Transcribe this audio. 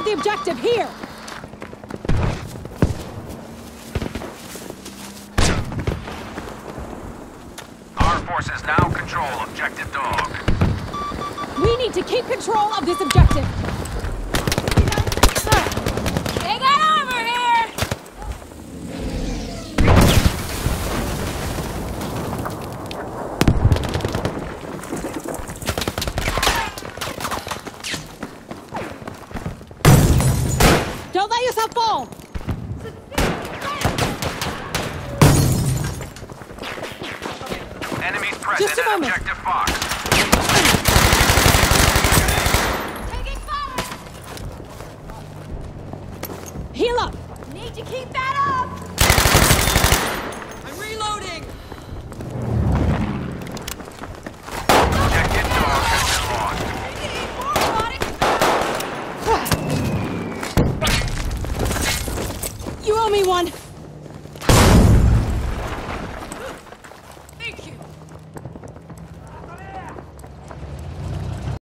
have the objective here! Our forces now control objective dog. We need to keep control of this objective! They got armor here! Don't let yourself fall! Enemies present Just a at moment. objective Fox. Taking fire! Heal up! Need to keep that up! I'm reloading! Objective dog has been lost. Need more on it! You owe me one!